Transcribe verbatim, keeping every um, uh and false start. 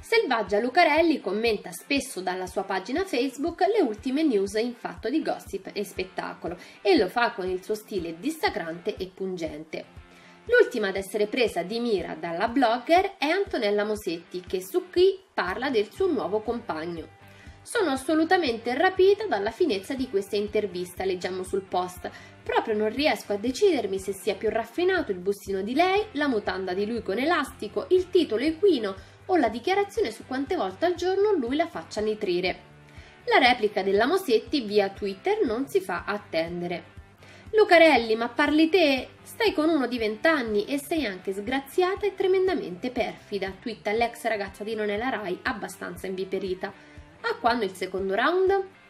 Selvaggia Lucarelli commenta spesso dalla sua pagina Facebook le ultime news in fatto di gossip e spettacolo e lo fa con il suo stile dissacrante e pungente. L'ultima ad essere presa di mira dalla blogger è Antonella Mosetti, che su qui parla del suo nuovo compagno. Sono assolutamente rapita dalla finezza di questa intervista, leggiamo sul post. Proprio non riesco a decidermi se sia più raffinato il bustino di lei, la mutanda di lui con elastico, il titolo equino o la dichiarazione su quante volte al giorno lui la faccia nitrire. La replica della Mosetti via Twitter non si fa attendere. Lucarelli, ma parli te? Stai con uno di vent'anni e sei anche sgraziata e tremendamente perfida, twitta l'ex ragazza di Non è la Rai abbastanza inviperita. A quando il secondo round?